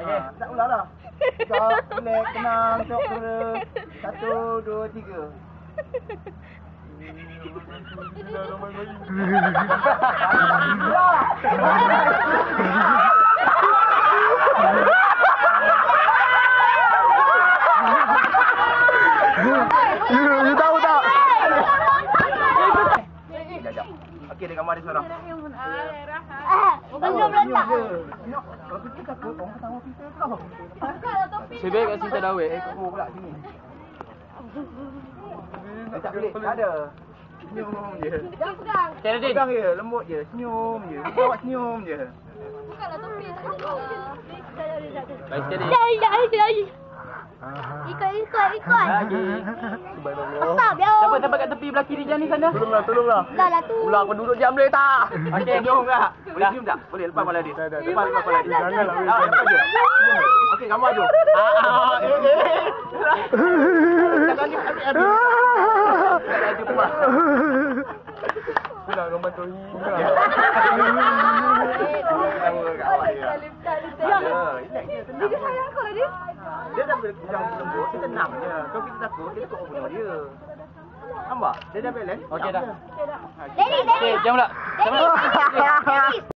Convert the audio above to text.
Okey. Tak ulang dah. Stop, relax, tenang, tok dulu. 1, 2, 3. You tahu tak? Sekejap. Okey, dia gambar dia seorang. Belum letak. Kalau kita takut, orang ketawa kita kau. Sebaik kat Sinta Dawet. Kau pula sini. Tak boleh, tak ada. Senyum je. Jangan pegang. Cik Radin. Pegang je, lembut je. Senyum je. Awak senyum je. Bukanlah topi. Baik sekali. Ikut. Lagi. Subhanallah. Tak, biar. Siapa tempat kat tepi belah kiri jalan ni sana? Tolonglah. Dah lah tu. Ulang aku duduk diam boleh tak? Okey, senyum tak? Boleh senyum tak? Boleh, lepas kepala dia. Lepas kepala dia. Janganlah. Lepas je. Okey, gambar tu. Jangan dia aduh. Aduh, lepas. Pulang gambar tu. Dia sayang kau dia. Dia dah berkujang lembut, dia tenang je. Kalau kita takut, dia takut bunuh dia. Nampak? Dia dah balance. Okey dah. Daddy. Okey, jam pula.